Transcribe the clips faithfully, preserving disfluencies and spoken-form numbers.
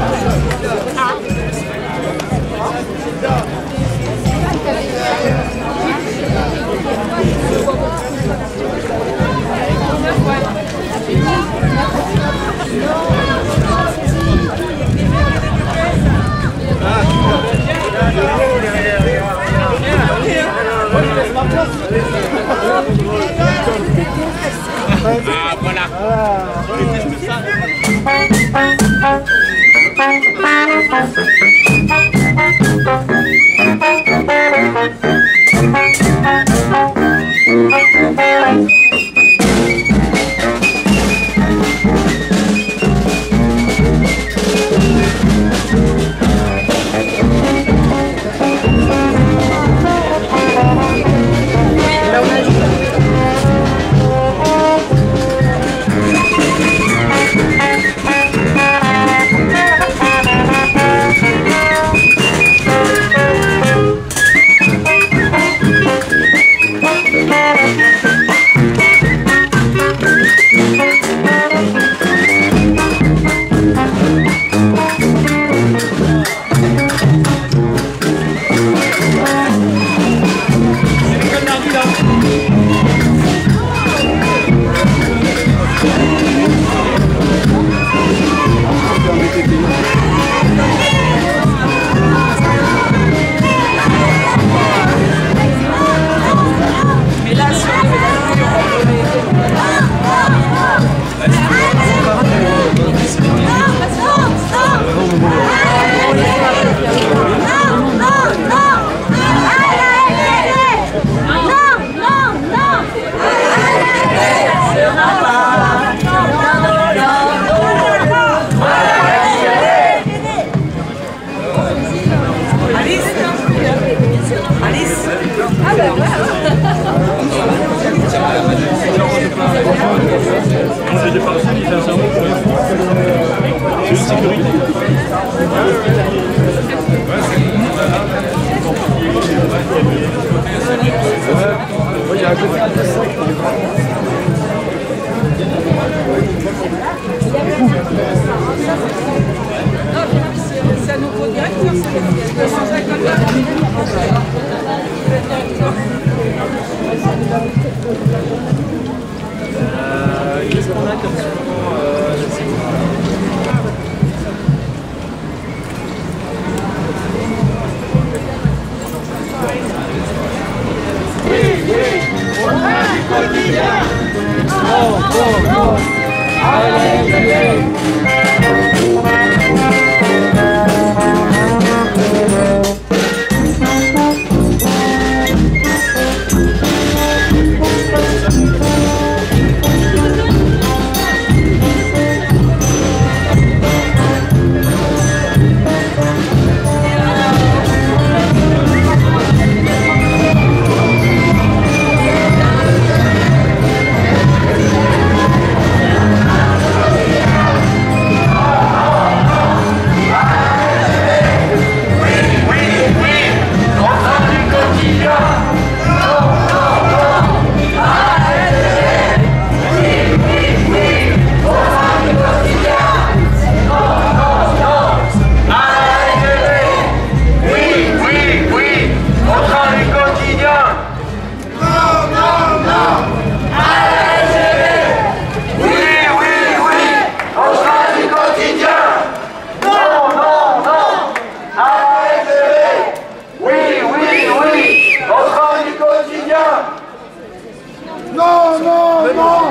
Ah, voilà. C'est un nouveau directeur, c'est deux cent cinquante. Qu'est-ce qu'on a comme supplément euh, je sais pas. Oui, oui, on a du quotidien. Non, non, non. Allez, allez. Non, non, non.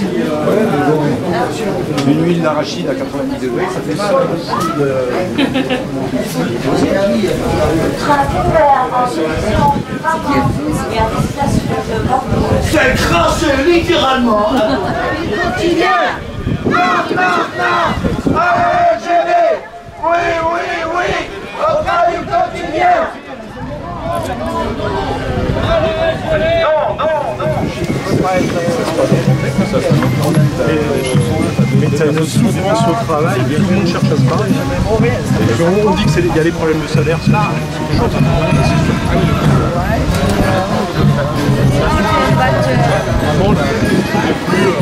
Ouais, mais bon, une huile d'arachide à quatre-vingt-dix degrés, ça fait mal. C'est crasse littéralement. Quotidien. Non, non, non. Allez, G V. Oui, oui, oui. Au travail quotidien. Non, non, non. Mais tu as une souffrance au travail, tout le monde cherche à se parler. Et puis on, on dit qu'il y a des problèmes de salaire, c'est chose. Avant, là, plus...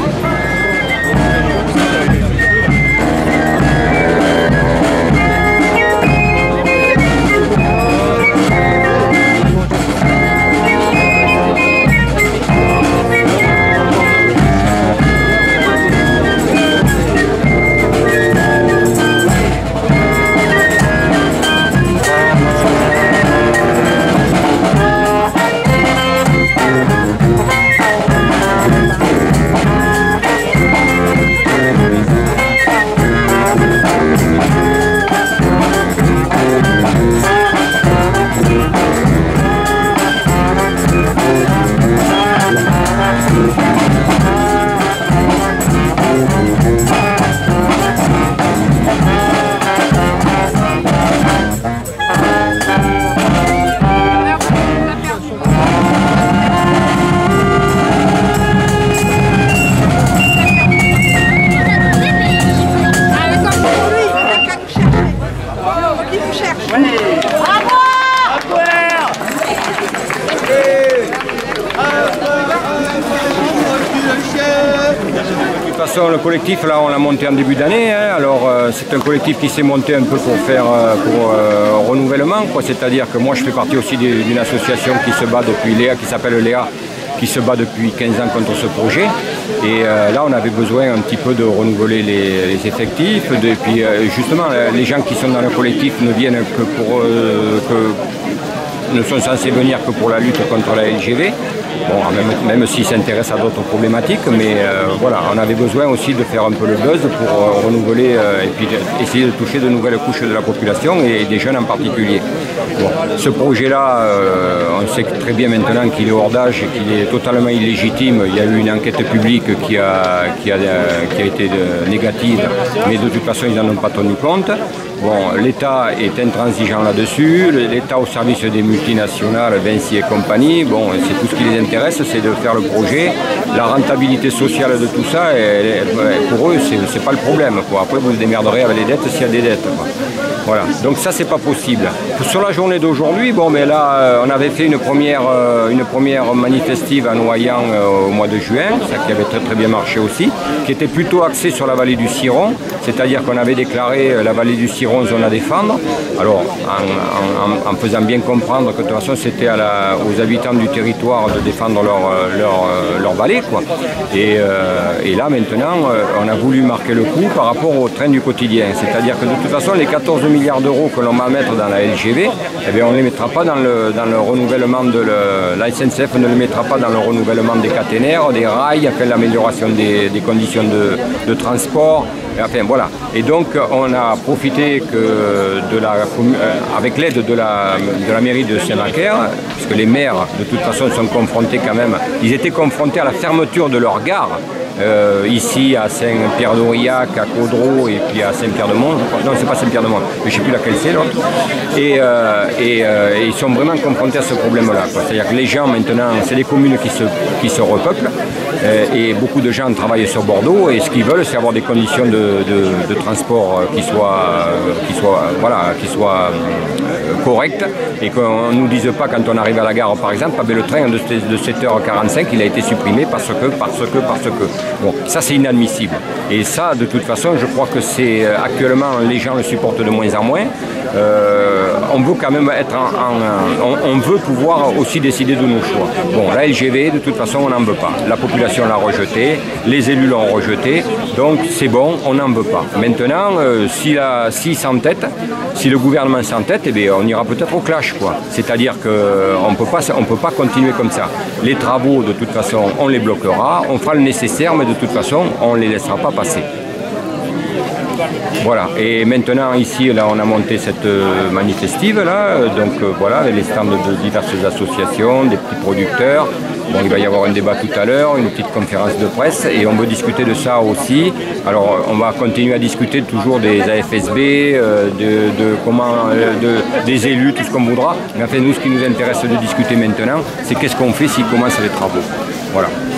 Le collectif, là, on l'a monté en début d'année. Hein. Alors, euh, c'est un collectif qui s'est monté un peu pour faire euh, pour euh, renouvellement, quoi. C'est-à-dire que moi, je fais partie aussi d'une association qui se bat depuis Léa, qui s'appelle Léa, qui se bat depuis quinze ans contre ce projet. Et euh, là, on avait besoin un petit peu de renouveler les, les effectifs. De, et puis, euh, justement, les gens qui sont dans le collectif ne viennent que pour euh, que, ne sont censés venir que pour la lutte contre la L G V. Bon, même, même s'ils s'intéressent à d'autres problématiques, mais euh, voilà, on avait besoin aussi de faire un peu le buzz pour euh, renouveler euh, et puis de, essayer de toucher de nouvelles couches de la population et des jeunes en particulier. Bon, ce projet-là, euh, on sait très bien maintenant qu'il est hors d'âge, qu'il est totalement illégitime. Il y a eu une enquête publique qui a, qui a, qui a été de, négative, mais de toute façon, ils n'en ont pas tenu compte. Bon, l'État est intransigeant là-dessus, l'État au service des multinationales, Vinci et compagnie, bon, c'est tout ce qui les intéresse, c'est de faire le projet. La rentabilité sociale de tout ça, elle, pour eux, c'est pas le problème, quoi. Après, vous vous démerderez avec les dettes s'il y a des dettes, quoi. Voilà, donc ça c'est pas possible. Sur la journée d'aujourd'hui, bon mais là on avait fait une première, une première manifestive à Noyant au mois de juin, ça qui avait très très bien marché aussi, qui était plutôt axée sur la vallée du Ciron, c'est-à-dire qu'on avait déclaré la vallée du Ciron zone à défendre, alors en, en, en faisant bien comprendre que de toute façon c'était aux habitants du territoire de défendre leur, leur, leur vallée, quoi. Et, euh, et là maintenant on a voulu marquer le coup par rapport au train du quotidien, c'est-à-dire que de toute façon les quatorze milliards d'euros que l'on va mettre dans la L G V, eh bien, on ne les mettra pas dans le, dans le renouvellement de le, la S N C F ne les mettra pas dans le renouvellement des caténaires, des rails, enfin l'amélioration des, des conditions de, de transport. Enfin voilà. Et donc on a profité que de la, avec l'aide de la, de la mairie de Saint-Macaire, puisque les maires de toute façon sont confrontés quand même, ils étaient confrontés à la fermeture de leur gare. Euh, ici à Saint-Pierre-d'Aurillac, à Caudreau et puis à Saint-Pierre-de-Mont, non c'est pas Saint-Pierre-de-Mont, mais je ne sais plus laquelle c'est l'autre. Et, euh, et, euh, et ils sont vraiment confrontés à ce problème-là. C'est-à-dire que les gens maintenant, c'est des communes qui se, qui se repeuplent euh, et beaucoup de gens travaillent sur Bordeaux et ce qu'ils veulent c'est avoir des conditions de, de, de transport qui soient, qui soient, voilà, qui soient euh, correctes et qu'on ne nous dise pas quand on arrive à la gare par exemple, ah, ben, le train de, de sept heures quarante-cinq il a été supprimé parce que, parce que, parce que. Bon, ça c'est inadmissible. Et ça, de toute façon, je crois que c'est actuellement les gens le supportent de moins en moins. euh, on veut quand même être en, en on, on veut pouvoir aussi décider de nos choix. Bon, la L G V, de toute façon, on n'en veut pas. La population l'a rejeté, les élus l'ont rejeté, donc c'est bon, on n'en veut pas. Maintenant, euh, si la, si s'entête, si le gouvernement s'entête, eh bien, on ira peut-être au clash, quoi. C'est-à-dire qu'on ne peut pas, on peut pas continuer comme ça. Les travaux, de toute façon, on les bloquera, on fera le nécessaire, mais de toute façon, on ne les laissera pas passer. Voilà, et maintenant ici, là, on a monté cette euh, manifestive, là, donc euh, voilà, avec les stands de diverses associations, des petits producteurs. Bon, il va y avoir un débat tout à l'heure, une petite conférence de presse, et on veut discuter de ça aussi. Alors, on va continuer à discuter toujours des A F S B, euh, de, de comment, euh, de, des élus, tout ce qu'on voudra. Mais enfin, nous, ce qui nous intéresse de discuter maintenant, c'est qu'est-ce qu'on fait s'ils commencent les travaux. Voilà.